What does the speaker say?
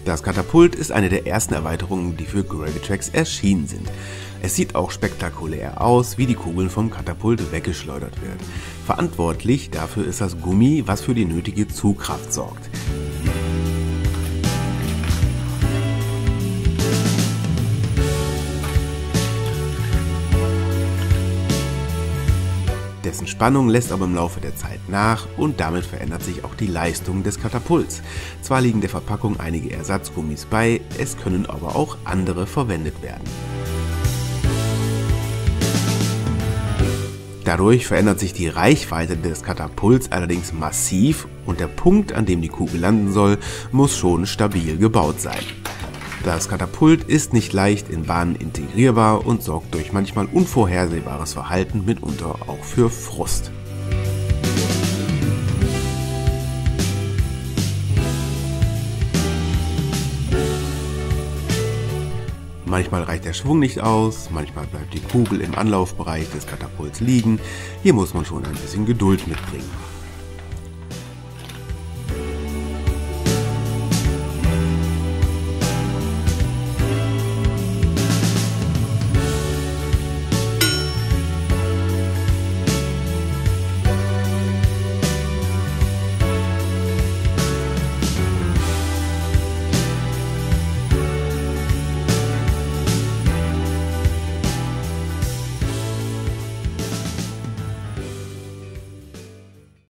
Das Katapult ist eine der ersten Erweiterungen, die für Gravitrax erschienen sind. Es sieht auch spektakulär aus, wie die Kugeln vom Katapult weggeschleudert wird. Verantwortlich dafür ist das Gummi, was für die nötige Zugkraft sorgt. Dessen Spannung lässt aber im Laufe der Zeit nach und damit verändert sich auch die Leistung des Katapults. Zwar liegen der Verpackung einige Ersatzgummis bei, es können aber auch andere verwendet werden. Dadurch verändert sich die Reichweite des Katapults allerdings massiv und der Punkt, an dem die Kugel landen soll, muss schon stabil gebaut sein. Das Katapult ist nicht leicht in Bahnen integrierbar und sorgt durch manchmal unvorhersehbares Verhalten mitunter auch für Frust. Manchmal reicht der Schwung nicht aus, manchmal bleibt die Kugel im Anlaufbereich des Katapults liegen. Hier muss man schon ein bisschen Geduld mitbringen.